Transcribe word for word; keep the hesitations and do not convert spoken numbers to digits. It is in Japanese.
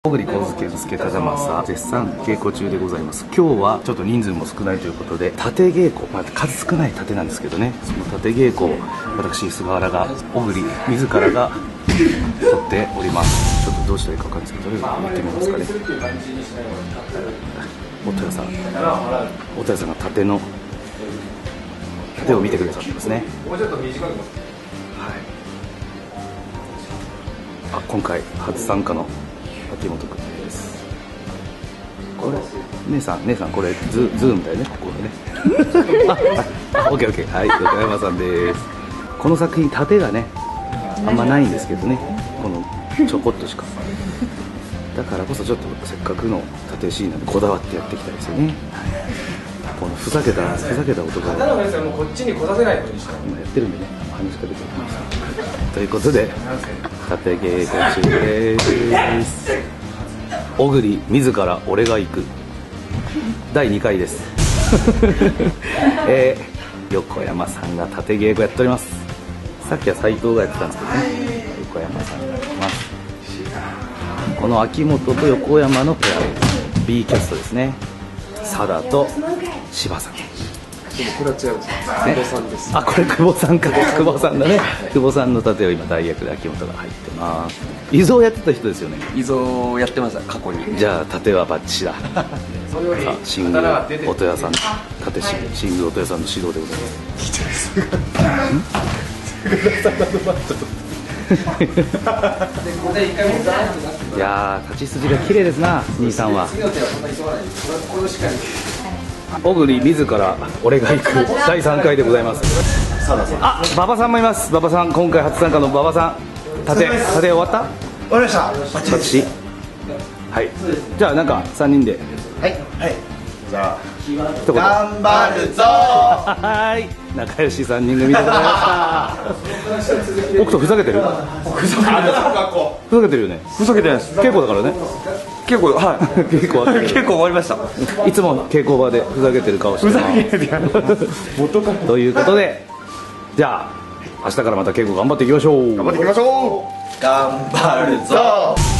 小栗浩介助忠政絶賛稽古中でございます。今日はちょっと人数も少ないということで盾稽古、まあ、数少ない盾なんですけどね、その盾稽古を私菅原が小栗自らが取っております。ちょっとどうしたらいいか分かるんですけど、とりあえず行ってみますかね。音谷さん音谷さんが盾の盾を見てくださってますね。もうちょっと短く、はい、あ、今回初参加の秋元君です。これ姉さん姉さんこれズズームだよね、ここでね。ああ、オッケーオッケー、はい、横山さんです。この作品盾がねあんまないんですけどね、このちょこっとしか。だからこそちょっとせっかくの盾シーンなんでこだわってやっていきたいですよね。このふざけたふざけた男がもうこっちに来させないようにした今やってるんでね、話しかけてきましたということで盾稽古中です。小栗自ら俺が行くだいにかいです。えー、横山さんが盾稽古やっております。さっきは斉藤がやってたんですけどね、横山さんがやってます。この秋元と横山のペアです。 B キャストですね。佐田と柴さん。でもこれは違うんです、ね、久保さんです。あ、これ久保さんか。久保さんだね。久保さんの盾を今代役で秋元が入ってます。伊蔵やってた人ですよね。 伊蔵やってました、過去に。 じゃあ盾はバッチシだ。新宮音谷さん、盾新宮音谷さんの指導でございます。いやー、立ち筋が綺麗ですな、兄さんは。小栗自ら俺が行くだいさんかいでございます。あ、馬場さんもいます。馬場さん、今回初参加の馬場さん、盾盾終わった？ 終わりました。 私、はい、じゃあなんかさんにんで、 はいはい、じゃあ一言頑張るぞー。 はい、仲良しさんにん組でございました。僕とふざけてる？ ふざけてる。 ふざけてるよね。 ふざけてないです。 稽古だからね。 結構、はい。 稽古は結構終わりました。 いつも稽古場でふざけてる顔してます。 ふざけてる。元から。 ということで、じゃあ明日からまた稽古頑張っていきましょう。 頑張っていきましょう。頑張るぞー。